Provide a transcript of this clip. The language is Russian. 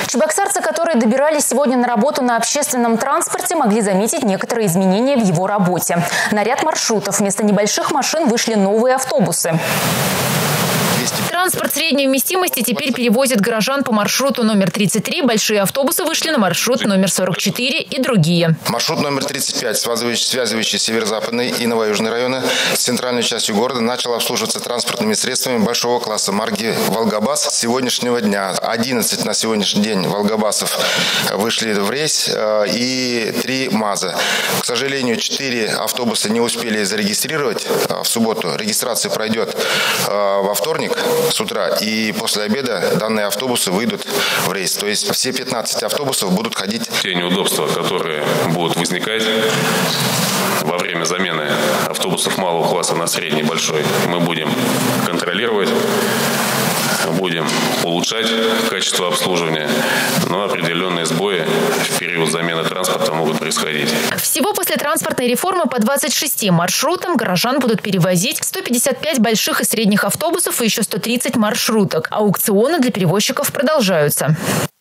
Чебоксарцы, которые добирались сегодня на работу на общественном транспорте, могли заметить некоторые изменения в его работе. На ряд маршрутов вместо небольших машин вышли новые автобусы. Транспорт средней вместимости теперь перевозит горожан по маршруту номер 33. Большие автобусы вышли на маршрут номер 44 и другие. Маршрут номер 35, связывающий северо-западный и новоюжный районы с центральной частью города, начал обслуживаться транспортными средствами большого класса марки «Волгабас» с сегодняшнего дня. 11 на сегодняшний день «Волгабасов» вышли в рейс и 3 МАЗа. К сожалению, 4 автобуса не успели зарегистрировать в субботу. Регистрация пройдет во вторник с утра, и после обеда данные автобусы выйдут в рейс. То есть все 15 автобусов будут ходить. Те неудобства, которые будут возникать во время замены автобусов малого класса на средний большой, мы будем контролировать, будем улучшать качество обслуживания, но определенные сбои в период замены транспорта могут происходить. Всего после транспортной реформы по 26 маршрутам горожан будут перевозить 155 больших и средних автобусов и еще 130 маршруток. Аукционы для перевозчиков продолжаются.